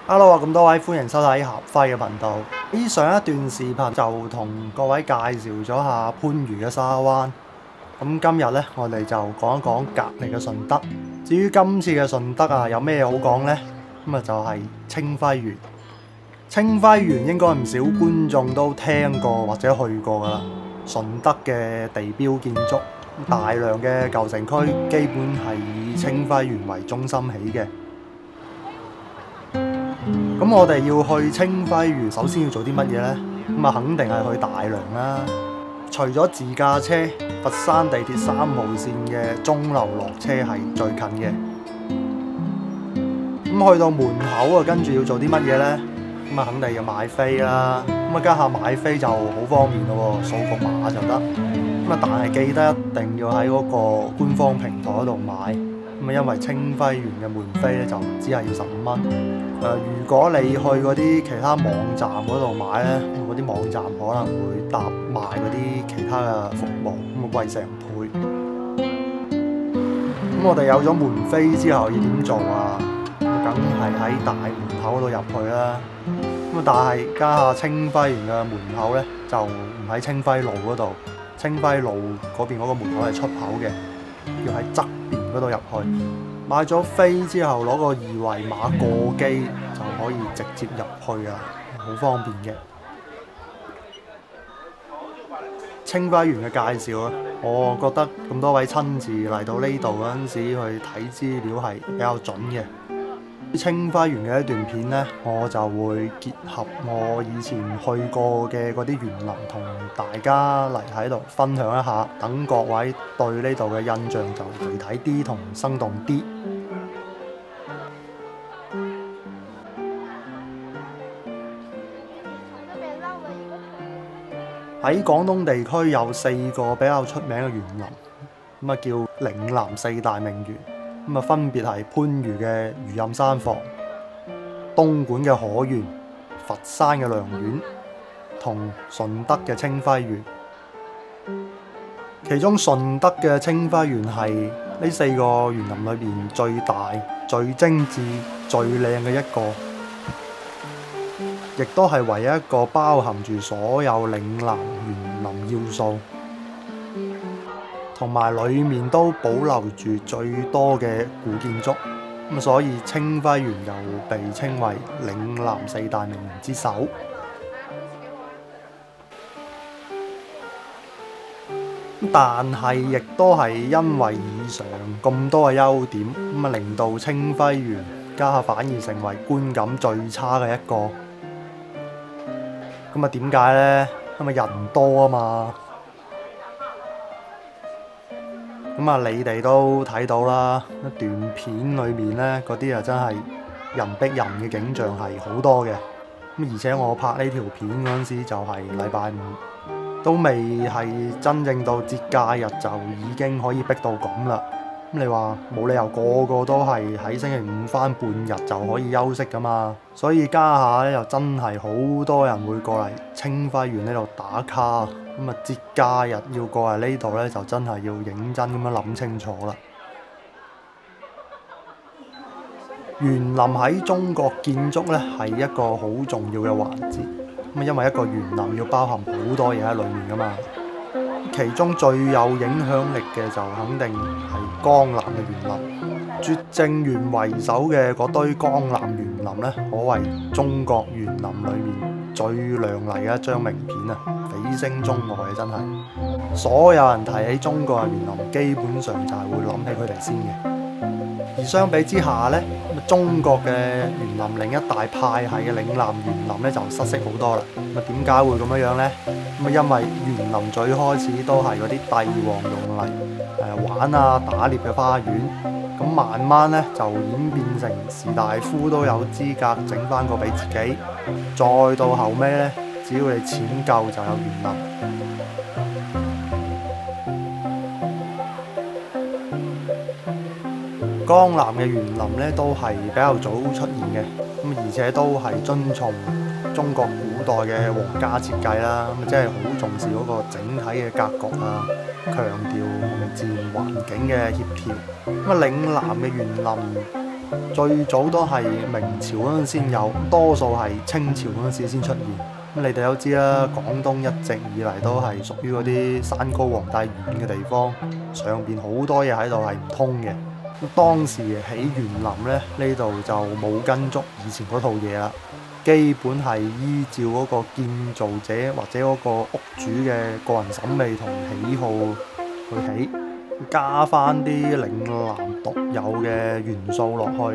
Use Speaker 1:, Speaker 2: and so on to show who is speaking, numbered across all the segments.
Speaker 1: Hello 啊，咁多位歡迎收睇合輝嘅頻道。上一段視頻就同各位介紹咗下番禺嘅沙灣。咁今日呢，我哋就講一講隔離嘅順德。至於今次嘅順德啊，有咩好講呢？咁啊就係清暉園。清暉園應該唔少觀眾都聽過或者去過㗎啦。順德嘅地標建築，大量嘅舊城區基本係以清暉園為中心起嘅。咁我哋要去清暉園，首先要做啲乜嘢呢？咁啊，肯定係去大良啦。除咗自駕車，佛山地鐵3號線嘅鐘樓落車係最近嘅。咁去到門口啊，跟住要做啲乜嘢呢？咁啊，肯定要買飛啦。咁啊，家下買飛就好方便咯喎，掃個碼就得。咁啊，但係記得一定要喺嗰個官方平台嗰度買。咁啊，因為清暉園嘅門飛咧就只係要15蚊。如果你去嗰啲其他網站嗰度買咧，嗰啲網站可能會搭賣嗰啲其他嘅服務，咁啊貴成倍。咁我哋有咗門飛之後要點做啊？梗係喺大門口嗰度入去啦。咁啊，但係家下清暉園嘅門口咧就唔喺清暉路嗰度，清暉路嗰邊嗰個門口係出口嘅，要喺側邊嗰度入去。買咗飛之後攞個二維碼過機就可以直接入去啊，好方便嘅。清暉園嘅介紹啊，我覺得咁多位親自嚟到呢度嗰陣時去睇資料係比較準嘅。清暉園嘅一段片呢，我就會結合我以前去過嘅嗰啲園林，同大家嚟喺度分享一下，等各位對呢度嘅印象就具體啲同生動啲。喺廣東地區有4個比較出名嘅園林，咁啊叫嶺南4大名園。咁啊，分別係番禺嘅餘蔭山房、東莞嘅可園、佛山嘅良苑同順德嘅清暉園。其中順德嘅清暉園係呢4個園林裏邊最大、最精緻、最靚嘅一個，亦都係唯一一個包含住所有嶺南園林要素，同埋裡面都保留住最多嘅古建築，咁所以清暉園又被稱為嶺南4大名園之首。但係亦都係因為以上咁多嘅優點，咁啊令到清暉園家下反而成為觀感最差嘅一個。咁啊點解呢？因為人多啊嘛。咁啊，你哋都睇到啦，一段片裏面呢，嗰啲啊真係人逼人嘅景象係好多嘅。咁而且我拍呢條片嗰陣時就係禮拜5，都未係真正到節假日就已經可以逼到咁啦。咁你話冇理由個個都係喺星期5返半日就可以休息噶嘛？所以家下咧又真係好多人會過嚟清暉園呢度打卡。咁啊，節假日要過嚟呢度咧，就真係要認真咁樣諗清楚啦。園林喺中國建築咧係一個好重要嘅環節。咁因為一個園林要包含好多嘢喺裡面噶嘛。其中最有影響力嘅就肯定係江南嘅園林。拙政園為首嘅嗰堆江南園林咧，可謂中國園林裏面最亮麗嘅一張名片啊！蜚聲中外啊，真係所有人提起中國嘅園林，基本上就係會諗起佢哋先嘅。而相比之下咧，中國嘅園林另一大派系嘅嶺南園林咧就失色好多啦。咁啊，點解會咁樣呢？咁啊，因為園林最開始都係嗰啲帝王用嚟玩啊打獵嘅花園，咁慢慢咧就演變成士大夫都有資格整翻個俾自己，再到後尾咧，只要你錢夠就有園林。江南嘅園林咧都係比較早出現嘅，咁而且都係遵從中國古代嘅皇家設計啦，咁即係好重視嗰個整體嘅格局啊，強調自然環境嘅協調。咁啊，嶺南嘅園林最早都係明朝嗰陣先有，多數係清朝嗰陣時先出現。咁你哋都知啦，廣東一直以嚟都係屬於嗰啲山高皇帝遠嘅地方，上邊好多嘢喺度係唔通嘅。咁當時起園林咧，呢度就冇跟足以前嗰套嘢啦，基本係依照嗰個建造者或者嗰個屋主嘅個人審美同喜好去起，加翻啲嶺南獨有嘅元素落去。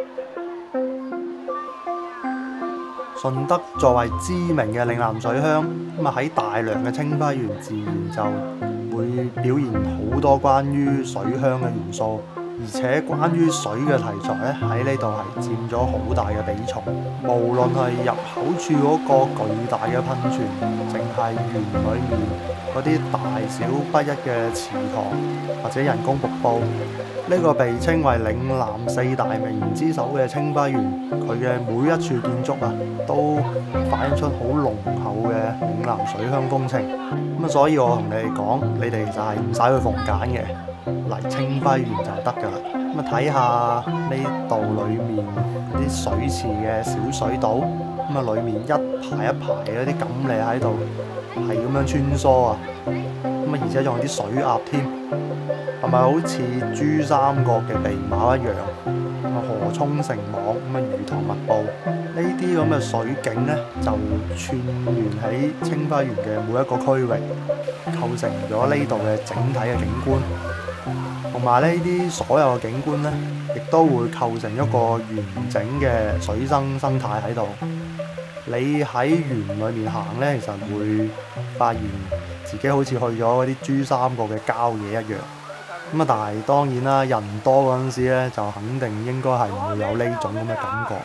Speaker 1: 順德作為知名嘅嶺南水鄉，咁啊喺大良嘅清暉園自然就會表現好多關於水鄉嘅元素。而且關於水嘅題材咧，喺呢度係佔咗好大嘅比重。無論係入口處嗰個巨大嘅噴泉，淨係園裏面嗰啲大小不一嘅池塘或者人工瀑布，呢個被稱為嶺南四大名園之首嘅清暉園，佢嘅每一處建築啊，都反映出好濃厚嘅嶺南水鄉風情。咁啊，所以我同你哋講，你哋就係唔使去逢簡嘅。嚟清暉園就得㗎啦。咁啊，睇下呢度裏面啲水池嘅小水道，咁啊裏面一排一排嗰啲錦鯉喺度係咁樣穿梭啊。咁啊，而且仲有啲水鴨添，係咪好似珠三角嘅鼻毛一樣？咁啊，河涌成網，咁啊魚塘密布。呢啲咁嘅水景呢，就串聯喺清暉園嘅每一個區域，構成咗呢度嘅整體嘅景觀。同埋呢啲所有嘅景觀呢，亦都會構成一個完整嘅水生態喺度。你喺園裏面行呢，其實會發現自己好似去咗嗰啲珠三角嘅郊野一樣。咁啊，但係當然啦，人多嗰陣時咧，就肯定應該係唔會有呢種咁嘅感覺。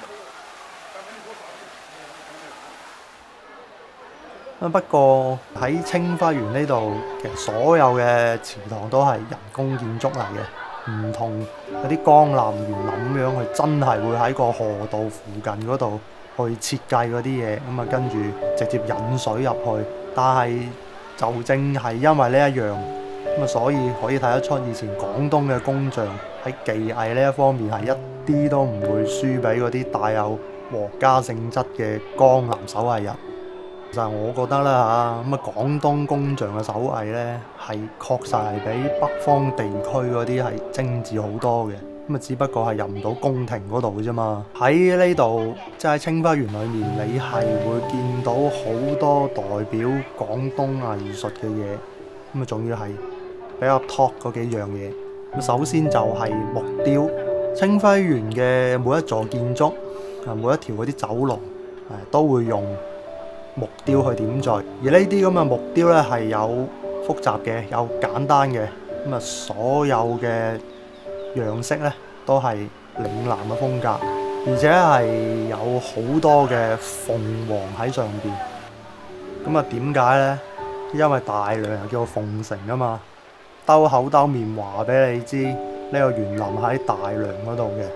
Speaker 1: 不過喺清暉園呢度，其實所有嘅池塘都係人工建築嚟嘅，唔同嗰啲江南園林咁樣，佢真係會喺個河道附近嗰度去設計嗰啲嘢，咁啊跟住直接引水入去。但係就正係因為呢一樣，咁啊所以可以睇得出以前廣東嘅工匠喺技藝呢一方面係一啲都唔會輸俾嗰啲帶有皇家性質嘅江南手藝人。其實我覺得啦嚇，咁啊廣東工匠嘅手藝呢，係確實係比北方地區嗰啲係精緻好多嘅，咁啊只不過係入唔到宮廷嗰度嘅啫嘛。喺呢度即係清暉園裏面，你係會見到好多代表廣東藝術嘅嘢，咁啊仲要係比較 top 嗰幾樣嘢。咁首先就係木雕，清暉園嘅每一座建築啊，每一條嗰啲走廊都會用木雕去點綴，而呢啲咁嘅木雕呢，係有複雜嘅，有簡單嘅，咁啊所有嘅樣式呢，都係嶺南嘅風格，而且係有好多嘅鳳凰喺上邊。咁啊點解呢？因為大良又叫做鳳城啊嘛，兜口兜面話俾你知，呢個園林喺大良嗰度嘅。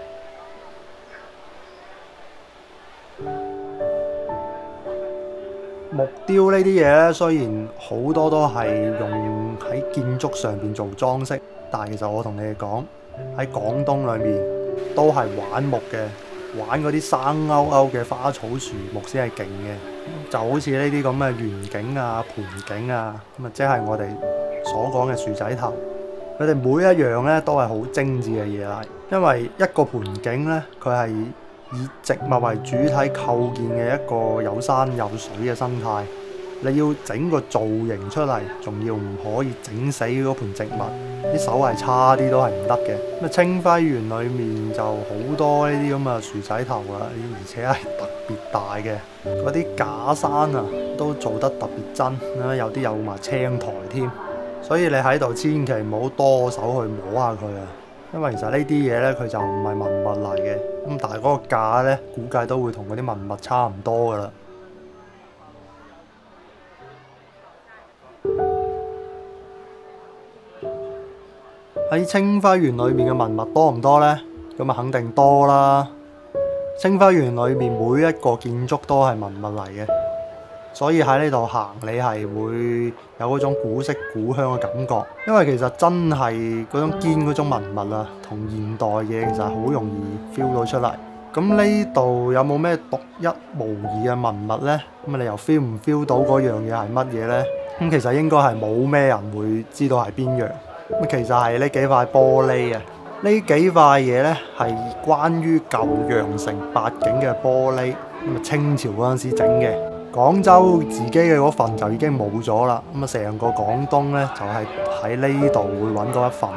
Speaker 1: 木雕呢啲嘢咧，雖然好多都係用喺建築上邊做裝飾，但係其實我同你哋講，喺廣東裏面都係玩木嘅，玩嗰啲生勾勾嘅花草樹木先係勁嘅。就好似呢啲咁嘅圓景啊、盤景啊，咁啊即係我哋所講嘅樹仔頭，佢哋每一樣咧都係好精緻嘅嘢嚟。因為一個盤景咧，佢係以植物為主體構建嘅一個有山有水嘅生態，你要整個造型出嚟，仲要唔可以整死嗰盤植物，啲手藝差啲都係唔得嘅。咁啊，清暉園裏面就好多呢啲咁嘅樹仔頭啦，而且係特別大嘅，嗰啲假山啊都做得特別真，有啲有埋青苔添，所以你喺度千祈唔好多手去摸下佢啊！因為其實呢啲嘢呢，佢就唔係文物嚟嘅，咁但係嗰個價呢，估計都會同嗰啲文物差唔多噶啦。喺清暉園裏面嘅文物多唔多呢？咁啊肯定多啦。清暉園裏面每一個建築都係文物嚟嘅， 所以喺呢度行你係會有嗰種古色古香嘅感覺。因為其實真係嗰種堅嗰種文物啊，同現代嘢其實好容易 feel 到出嚟。咁呢度有冇咩獨一無二嘅文物呢？咁你又 feel 唔 feel 到嗰樣嘢係乜嘢呢？咁其實應該係冇咩人會知道係邊樣。咁其實係呢幾塊玻璃啊，呢幾塊嘢呢係關於舊羊城八景嘅玻璃，咁啊清朝嗰陣時整嘅。廣州自己嘅嗰份就已經冇咗啦，咁啊成個廣東呢，就係喺呢度會揾到一份。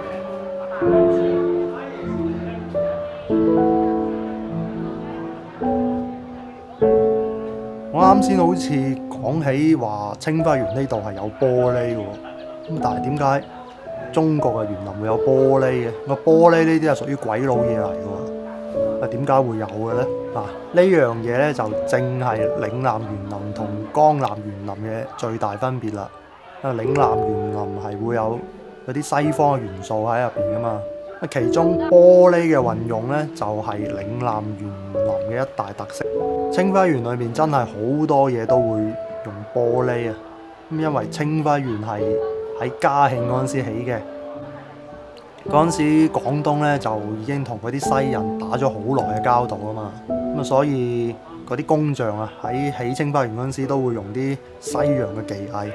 Speaker 1: 我啱先好似講起話清暉園呢度係有玻璃喎，咁但係點解中國嘅園林會有玻璃嘅？個玻璃呢啲係屬於鬼佬嘢嚟嘅喎，點解會有嘅呢？嗱，呢樣嘢呢，就正係嶺南園林同江南園林嘅最大分別啦。因為嶺南園林係會有嗰啲西方嘅元素喺入邊噶嘛，其中玻璃嘅運用呢，就係嶺南園林嘅一大特色。清暉園裏面真係好多嘢都會用玻璃啊！咁因為清暉園係喺嘉慶嗰陣時起嘅，嗰陣時廣東咧就已經同嗰啲西人打咗好耐嘅交道啊嘛，咁啊所以嗰啲工匠啊喺起清暉園嗰陣時都會用啲西洋嘅技藝。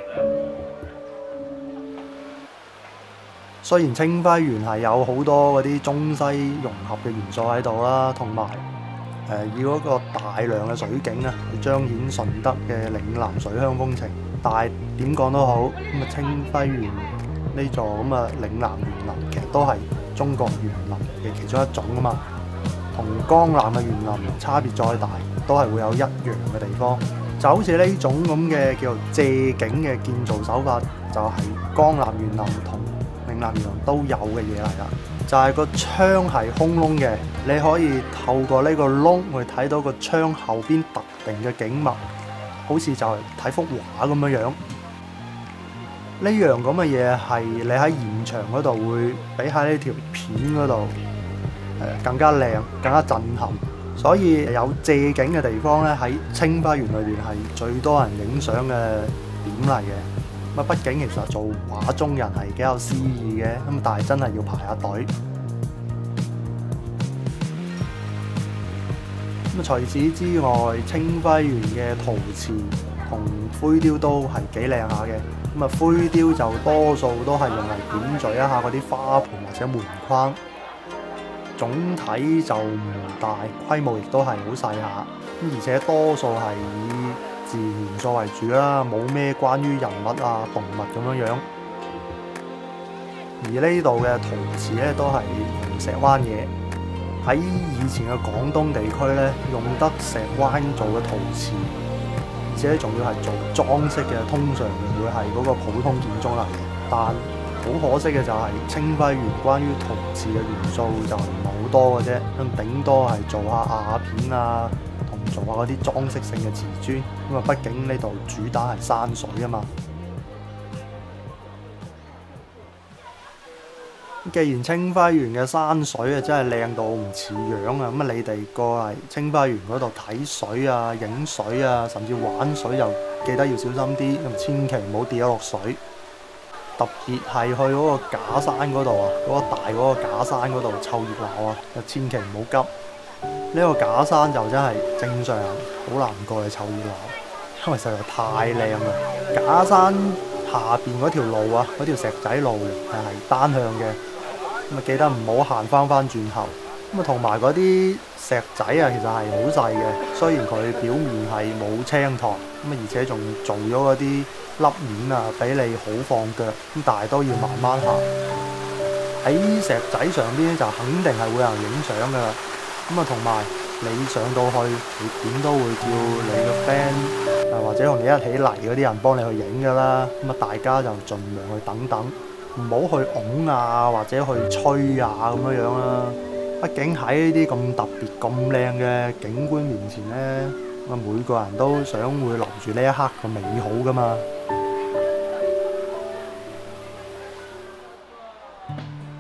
Speaker 1: 雖然清暉園係有好多嗰啲中西融合嘅元素喺度啦，同埋以嗰個大量嘅水景啊，去彰顯順德嘅嶺南水鄉風情。但係點講都好，咁啊清暉園呢座咁啊嶺南園林其實都係中國園林嘅其中一種啊嘛，同江南嘅園林差別再大，都係會有一樣嘅地方。就好似呢種咁嘅叫做借景嘅建造手法，就係江南園林同嶺南園林都有嘅嘢嚟啦。就係個窗係空窿嘅，你可以透過呢個窿去睇到個窗後邊特定嘅景物，好似就係睇幅畫咁樣樣。呢樣咁嘅嘢係你喺現場嗰度會比喺呢條片嗰度更加靚、更加震撼。所以有借景嘅地方咧，喺清暉園裏邊係最多人影相嘅點嚟嘅。咁啊，畢竟其實做畫中人係幾有詩意嘅，咁但係真係要排下隊。咁除此之外，清暉園嘅陶瓷同灰雕都係幾靚下嘅。咁啊，灰雕就多數都係用嚟點綴一下嗰啲花盆或者門框，總體就唔大，規模亦都係好細下。咁而且多數係以自然元素為主啦，冇咩關於人物啊、動物咁樣樣。而呢度嘅陶瓷咧都係用石灣嘢。喺以前嘅廣東地區咧，用得石灣做嘅陶瓷，而且仲要係做裝飾嘅，通常唔會係嗰個普通建築嚟嘅。但好可惜嘅就係清暉園關於陶瓷嘅元素就唔係好多嘅啫，咁頂多係做下瓦片啊，同做下嗰啲裝飾性嘅瓷磚。咁啊，畢竟呢度主打係山水啊嘛。既然清暉園嘅山水啊真係靚到唔似樣啊，咁啊你哋過嚟清暉園嗰度睇水啊、影水啊，甚至玩水就記得要小心啲，咁千祈唔好跌咗落水。特別係去嗰個假山嗰度啊，嗰個大嗰個假山嗰度湊熱鬧啊，就千祈唔好急。呢個假山就真係正常好難過去湊熱鬧，因為實在太靚啦。假山下邊嗰條路啊，嗰條石仔路係單向嘅。咁啊，記得唔好行翻轉頭。咁啊，同埋嗰啲石仔啊，其實係好細嘅。雖然佢表面係冇青苔，咁啊，而且仲做咗嗰啲凹面啊，俾你好放腳。咁但係都要慢慢行。喺石仔上邊就肯定係會有人影相噶啦。咁啊，同埋你上到去，你點都會叫你個 friend 或者同你一起嚟嗰啲人幫你去影噶啦。咁啊，大家就盡量去等等。唔好去拱啊，或者去吹啊咁樣樣啦。畢竟喺呢啲咁特別、咁靚嘅景觀面前呢，每個人都想會留住呢一刻嘅美好噶嘛。咁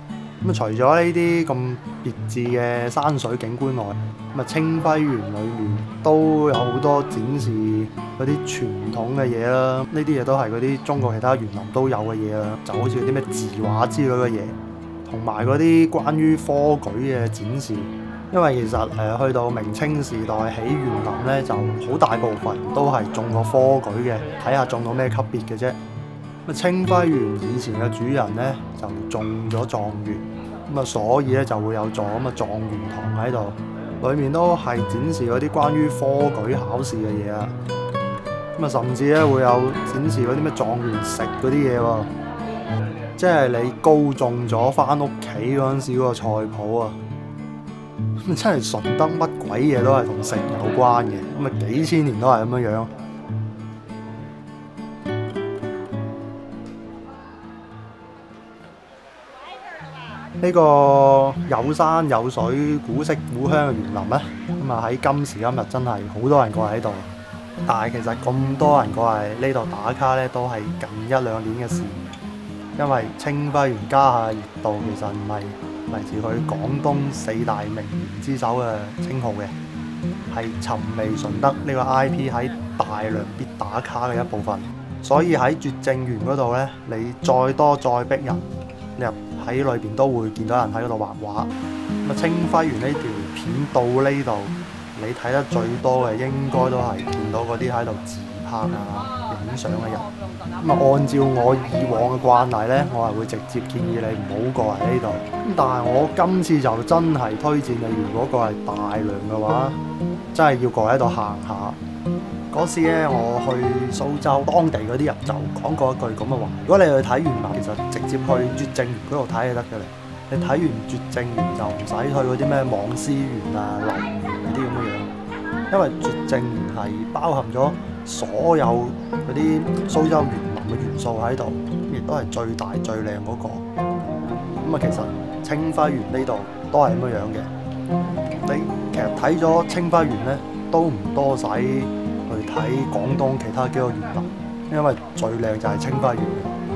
Speaker 1: 咁除咗呢啲咁別緻嘅山水景觀外，咁清暉園裏面都有好多展示嗰啲傳統嘅嘢啦。呢啲嘢都係嗰啲中國其他園林都有嘅嘢啦，就好似啲咩字畫之類嘅嘢，同埋嗰啲關於科舉嘅展示。因為其實去到明清時代起園林咧，就好大部分都係中過科舉嘅，睇下中到咩級別嘅啫。咁清暉園以前嘅主人咧就中咗狀元，咁所以咧就會有座咁嘅狀元堂喺度，裏面都係展示嗰啲關於科舉考試嘅嘢啊。咁甚至咧會有展示嗰啲咩狀元食嗰啲嘢喎，即係你高中咗翻屋企嗰陣時嗰個菜譜啊。真係順德乜鬼嘢都係同食有關嘅，咁幾千年都係咁樣樣。呢個有山有水、古色古香嘅園林咧，咁喺今時今日真係好多人過嚟喺度。但係其實咁多人過嚟呢度打卡咧，都係近1-2年嘅事。因為清暉園家下熱度其實唔係嚟自佢廣東4大名園之首嘅稱號嘅，係尋味順德呢個 IP 喺大量必打卡嘅一部分。所以喺絕正園嗰度呢，你再多再逼人，你入喺裏邊都會見到人喺嗰度畫畫。咁清暉園呢條片到呢度，你睇得最多嘅應該都係見到嗰啲喺度自拍啊、影相嘅人。咁按照我以往嘅慣例呢，我係會直接建議你唔好過嚟呢度。咁但係我今次就真係推薦你，如果過嚟大良嘅話，真係要過嚟呢度行下。嗰時咧，我去蘇州，當地嗰啲人就講過一句咁嘅話：如果你去睇園林，其實直接去絕正園嗰度睇就得嘅啦。你睇完絕正園就唔使去嗰啲咩網絲園啊、林園嗰啲咁嘅樣，因為絕正園係包含咗所有嗰啲蘇州園林嘅元素喺度，亦都係最大最靚嗰個。咁啊，其實清暉園呢度都係咁樣嘅。你其實睇咗清暉園咧，都唔多使去睇廣東其他幾個園林，因為最靚就係清暉園。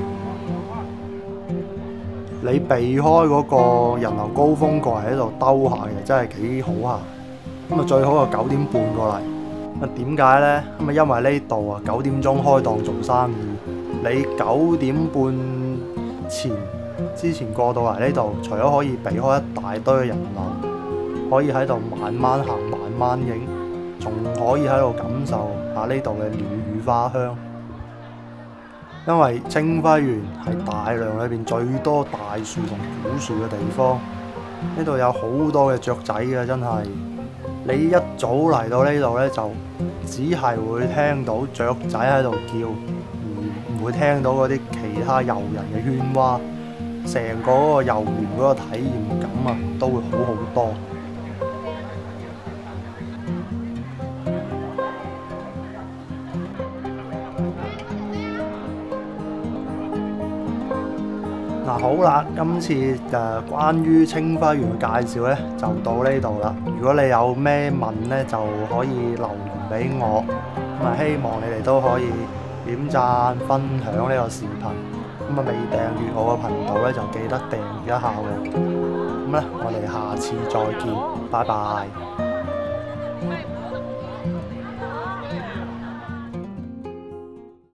Speaker 1: 你避開嗰個人流高峰過嚟喺度兜下，其實真係幾好下。咁啊，最好就9點半過嚟。咁啊，點解呢？咁啊，因為呢度啊9點鐘開檔做生意，你9點半之前過到嚟呢度，除咗可以避開一大堆嘅人流，可以喺度慢慢行、慢慢影，仲可以喺度感受下呢度嘅鳥語花香。因為清暉園係大良裏邊最多大樹同古樹嘅地方，呢度有好多嘅雀仔嘅，真係。你一早嚟到呢度呢，就只係會聽到雀仔喺度叫，唔會聽到嗰啲其他遊人嘅喧譁。成個嗰個遊園嗰個體驗感啊，都會好好多。嗱，好啦，今次關於清暉園嘅介紹呢，就到呢度啦。如果你有咩問呢，就可以留言俾我。咁啊，希望你哋都可以點讚、分享呢個視頻。咁啊，未訂閱我嘅頻道呢，就記得訂閱一下喎。咁咧，我哋下次再見，拜拜。